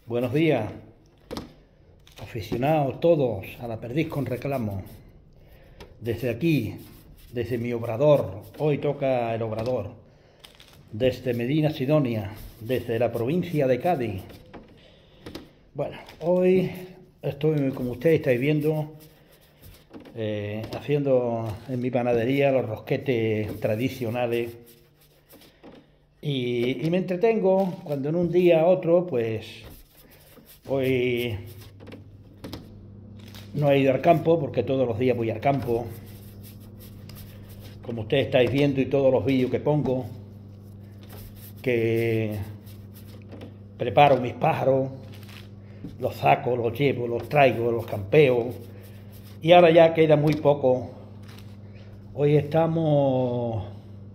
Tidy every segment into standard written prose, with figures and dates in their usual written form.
Buenos días, aficionados todos a la perdiz con reclamo. Desde aquí, desde mi obrador, hoy toca el obrador, desde Medina Sidonia, desde la provincia de Cádiz. Bueno, hoy estoy, como ustedes estáis viendo, haciendo en mi panadería los rosquetes tradicionales y me entretengo cuando en un día a otro, pues hoy no he ido al campo porque todos los días voy al campo, como ustedes estáis viendo, y todos los vídeos que pongo, que preparo mis pájaros, los saco, los llevo, los traigo, los campeo, y ahora ya queda muy poco. Hoy estamos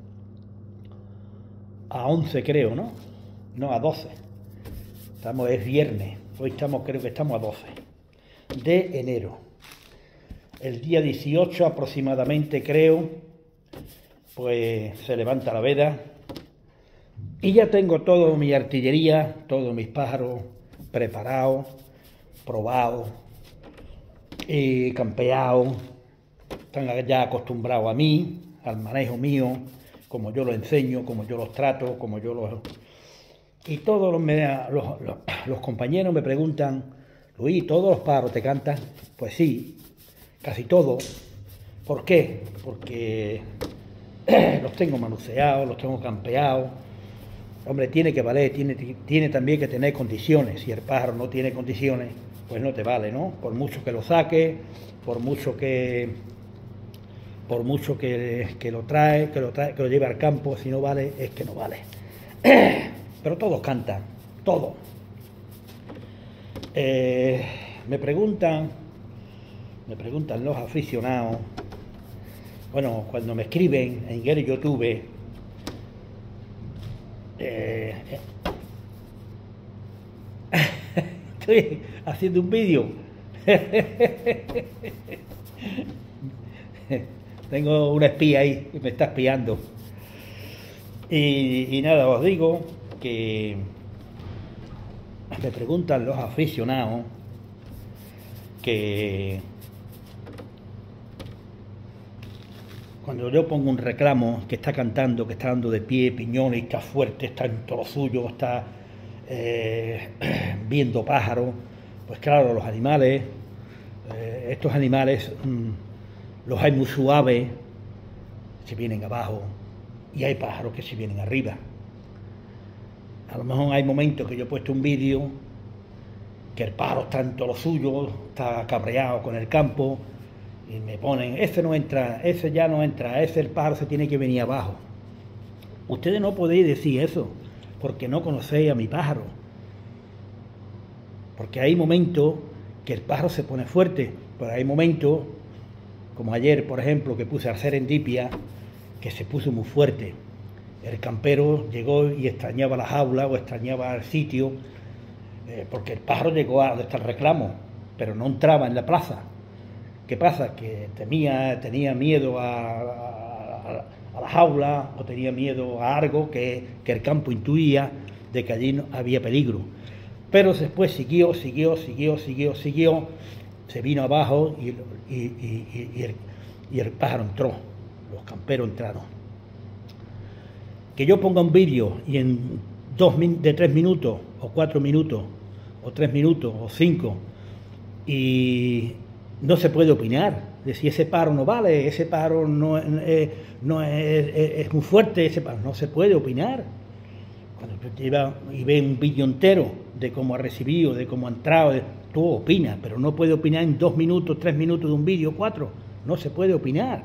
a 11, creo, ¿no? No, a 12. Es viernes. Hoy creo que estamos a 12 de enero. El día 18 aproximadamente, creo, pues se levanta la veda y ya tengo toda mi artillería, todos mis pájaros preparados, probados y campeados. Están ya acostumbrados a mí, al manejo mío, como yo los enseño, como yo los trato, como yo los... Y todos los compañeros me preguntan: Luis, ¿todos los pájaros te cantan? Pues sí, casi todos. ¿Por qué? Porque los tengo manuseados, los tengo campeados. Hombre, tiene que valer, tiene también que tener condiciones. Si el pájaro no tiene condiciones, pues no te vale, ¿no? Por mucho que lo saque, por mucho que lo trae, que lo lleve al campo, si no vale, es que no vale. Pero todos cantan, todos. Me preguntan los aficionados, bueno, cuando me escriben en el YouTube, estoy haciendo un vídeo. Tengo una espía ahí que me está espiando. Y nada, os digo que me preguntan los aficionados que cuando yo pongo un reclamo que está cantando, que está dando de pie, piñones, está fuerte, está en todo lo suyo, está viendo pájaros, pues claro, los animales, estos animales los hay muy suaves, se vienen abajo, y hay pájaros que se vienen arriba. A lo mejor hay momentos que yo he puesto un vídeo que el pájaro está en todo lo suyo, está cabreado con el campo, y me ponen: ese no entra, ese ya no entra, ese el pájaro se tiene que venir abajo. Ustedes no podéis decir eso porque no conocéis a mi pájaro, porque hay momentos que el pájaro se pone fuerte, pero hay momentos, como ayer, por ejemplo, que puse al Serendipia, que se puso muy fuerte. El campero llegó y extrañaba la jaula o extrañaba el sitio, porque el pájaro llegó a donde está el reclamo, pero no entraba en la plaza. ¿Qué pasa? Que tenía miedo a la jaula, o tenía miedo a algo que el campo intuía de que allí no había peligro. Pero después siguió, se vino abajo y el pájaro entró, los camperos entraron. Que yo ponga un vídeo y de 3 minutos, o 4 minutos, o 3 minutos, o 5, y no se puede opinar de si ese pájaro no vale, ese pájaro no es muy fuerte, ese pájaro no se puede opinar. Cuando lleva y ve un vídeo entero de cómo ha recibido, de cómo ha entrado, tú opinas, pero no puede opinar en 2 minutos, 3 minutos de un vídeo, 4, no se puede opinar.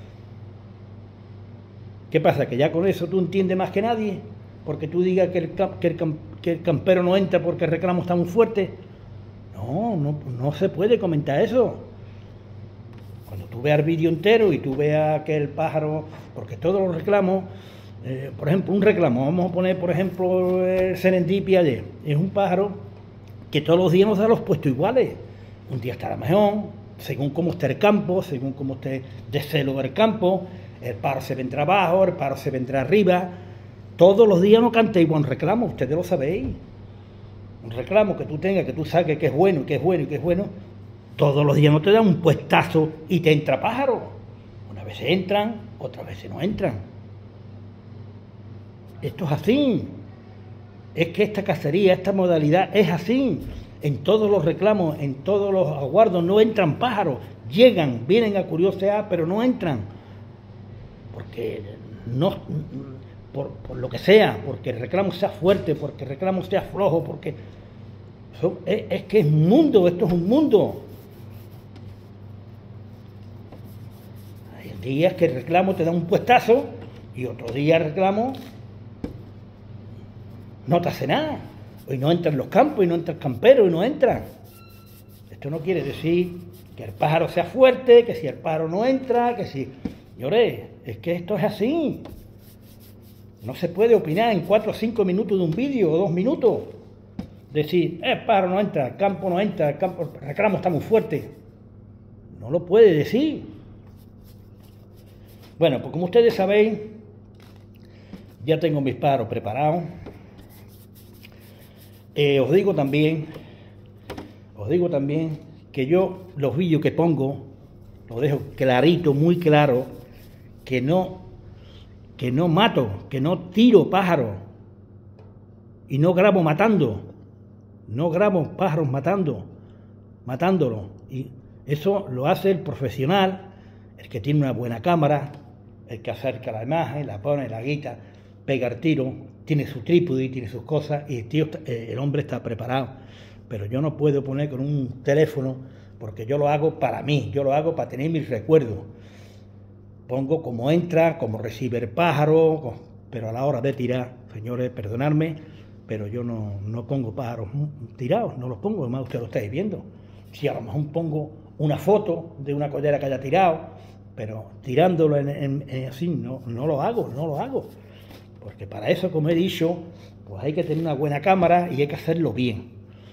¿Qué pasa? ¿Que ya con eso tú entiendes más que nadie? Porque tú digas que el campero no entra porque el reclamo está muy fuerte. No se puede comentar eso. Cuando tú veas el vídeo entero y tú veas que el pájaro... Porque todos los reclamos, por ejemplo, un reclamo, vamos a poner, por ejemplo, el Serendipia ayer. Es un pájaro que todos los días nos da los puestos iguales. Un día estará mejor, según cómo esté el campo, según cómo esté de celo el campo. El pájaro se vendrá abajo, el pájaro se vendrá arriba. Todos los días no canta igual un reclamo, ustedes lo sabéis. un reclamo que tú tengas, que tú saques que es bueno, y que es bueno, y que es bueno, todos los días no te dan un puestazo y te entra pájaro. Unas veces entran, otras veces no entran. Esto es así. Es que esta cacería, esta modalidad es así. En todos los reclamos, en todos los aguardos no entran pájaros. Llegan, vienen a curiosear, pero no entran. Porque no, por lo que sea, porque el reclamo sea fuerte, porque el reclamo sea flojo, porque es que es un mundo, esto es un mundo. Hay días que el reclamo te da un puestazo y otro día el reclamo no te hace nada. Hoy no entran los campos y no entra el campero y no entra. Esto no quiere decir que el pájaro sea fuerte, que si el pájaro no entra, que si... Señores, es que esto es así. No se puede opinar en 4 o 5 minutos de un vídeo o 2 minutos. Decir, el pájaro no entra, el campo no entra, el reclamo está muy fuerte. No lo puede decir. Bueno, pues como ustedes sabéis, ya tengo mis pájaros preparados. Os digo también que yo los vídeos que pongo, los dejo clarito, muy claro, que no mato, que no tiro pájaros y no grabo matando, no grabo pájaros matándolos. Y eso lo hace el profesional, el que tiene una buena cámara, el que acerca la imagen, la pone, la guita, pega el tiro, tiene su trípode, tiene sus cosas y el hombre está preparado. Pero yo no puedo poner con un teléfono porque yo lo hago para mí, yo lo hago para tener mis recuerdos. Pongo cómo entra, cómo recibe el pájaro, pero a la hora de tirar, señores, perdonadme, pero yo no pongo pájaros tirados, no los pongo, además ustedes lo estáis viendo. Si a lo mejor pongo una foto de una collera que haya tirado, pero tirándolo así, no lo hago. Porque para eso, como he dicho, pues hay que tener una buena cámara y hay que hacerlo bien.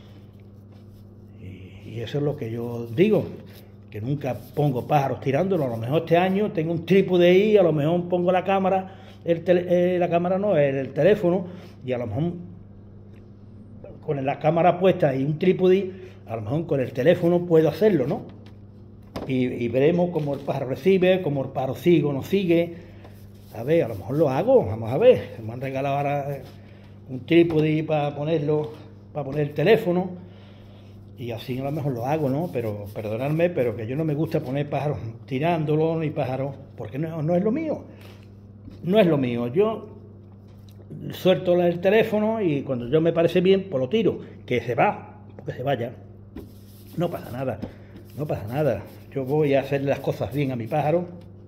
Y eso es lo que yo digo, que nunca pongo pájaros tirándolo. A lo mejor este año tengo un trípode ahí, a lo mejor pongo la cámara, el teléfono, y a lo mejor con la cámara puesta y un trípode, a lo mejor con el teléfono puedo hacerlo, ¿no? Y veremos cómo el pájaro recibe, cómo el pájaro sigue o no sigue. A ver, a lo mejor lo hago, vamos a ver. Me han regalado ahora un trípode para poner el teléfono y así a lo mejor lo hago, ¿no? Pero perdonadme, pero que yo no me gusta poner pájaros tirándolo ni pájaros, porque no es lo mío. No es lo mío. Yo suelto el teléfono y cuando yo me parece bien, pues lo tiro. Que se va, que se vaya. No pasa nada. Yo voy a hacer las cosas bien a mi pájaro.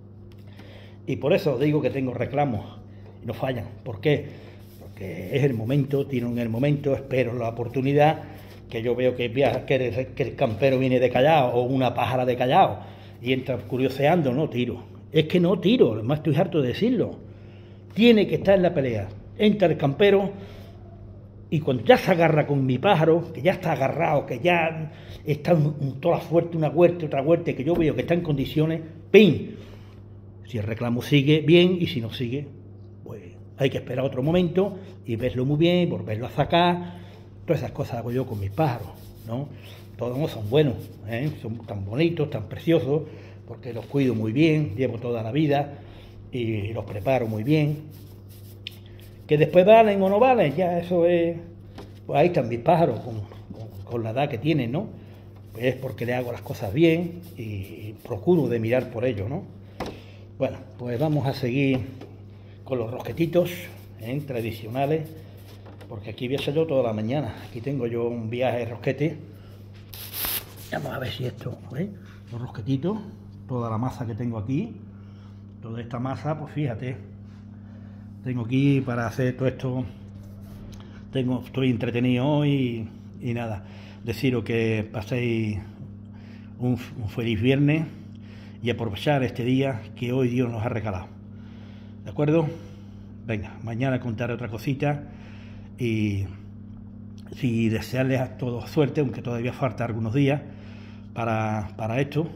Y por eso digo que tengo reclamos y no fallan. ¿Por qué? Porque es el momento, tiro en el momento, espero la oportunidad, que yo veo que el campero viene de Callao o una pájara de Callao y entra curioseando, no tiro. Es que no tiro, además estoy harto de decirlo. Tiene que estar en la pelea. Entra el campero y cuando ya se agarra con mi pájaro, que ya está agarrado, que ya está en toda fuerte, una huerta, otra huerta, que yo veo que está en condiciones, ¡pim! Si el reclamo sigue, bien, y si no sigue, pues hay que esperar otro momento y verlo muy bien, volverlo a sacar. Todas esas cosas hago yo con mis pájaros, ¿no? Todos no son buenos, son tan bonitos, tan preciosos, porque los cuido muy bien, llevo toda la vida y los preparo muy bien. Que después valen o no valen, ya eso es... Pues ahí están mis pájaros con la edad que tienen, ¿no? Pues es porque le hago las cosas bien y procuro de mirar por ello, ¿no? Bueno, pues vamos a seguir con los rosquetitos tradicionales, porque aquí voy a hacer yo toda la mañana. Aquí tengo yo un viaje de rosquete. Vamos a ver si esto, los rosquetitos, toda la masa que tengo aquí, toda esta masa, pues fíjate, tengo aquí para hacer todo esto. Estoy entretenido hoy y nada, deciros que paséis un feliz viernes y aprovechar este día que hoy Dios nos ha regalado. ¿De acuerdo? Venga, mañana contaré otra cosita y si desearles a todos suerte, aunque todavía falta algunos días para esto,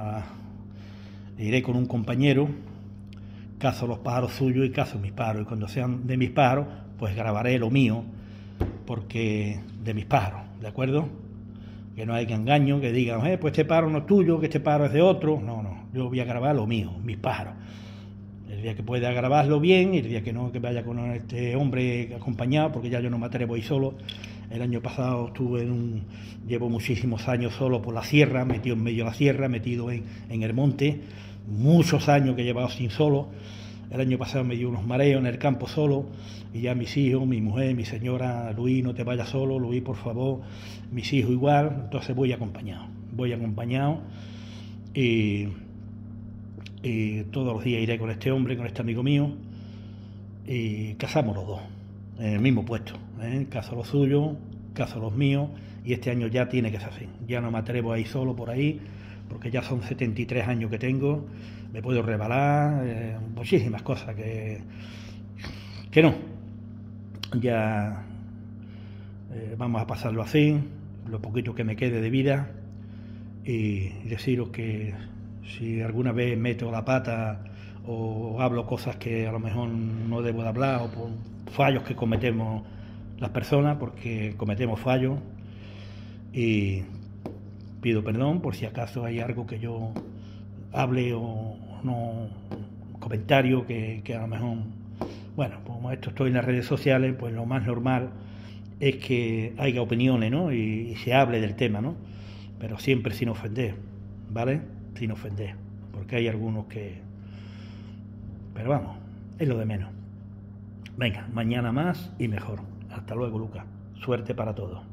iré con un compañero, cazo los pájaros suyos y cazo mis pájaros, y cuando sean de mis pájaros, pues grabaré lo mío porque de mis pájaros, ¿de acuerdo? Que no haya engaño, que digan, pues este pájaro no es tuyo, que este pájaro es de otro. No, yo voy a grabar lo mío, mis pájaros. El día que pueda grabarlo bien, el día que no, que vaya con este hombre acompañado, porque ya yo no me atrevo a ir solo. El año pasado llevo muchísimos años solo por la sierra, metido en medio de la sierra, metido en el monte, muchos años que he llevado sin solo. El año pasado me dio unos mareos en el campo solo, y ya mis hijos, mi mujer, mi señora, Luis, no te vayas solo, Luis, por favor, mis hijos igual, entonces voy acompañado y todos los días iré con este hombre, con este amigo mío, y cazamos los dos, en el mismo puesto, cazo los suyos, cazo los míos, y este año ya tiene que ser así, ya no me atrevo a ir solo por ahí, porque ya son 73 años que tengo, me puedo rebalar, muchísimas cosas que no, ya vamos a pasarlo así, lo poquito que me quede de vida, y deciros que si alguna vez meto la pata o hablo cosas que a lo mejor no debo de hablar, o por fallos que cometemos las personas, porque cometemos fallos, y pido perdón por si acaso hay algo que yo hable o no, comentario que a lo mejor, bueno, como esto estoy en las redes sociales, pues lo más normal es que haya opiniones, ¿no? Y se hable del tema, ¿no? Pero siempre sin ofender, ¿vale? Sin ofender, porque hay algunos que... Pero vamos, es lo de menos. Venga, mañana más y mejor. Hasta luego, Lucas. Suerte para todos.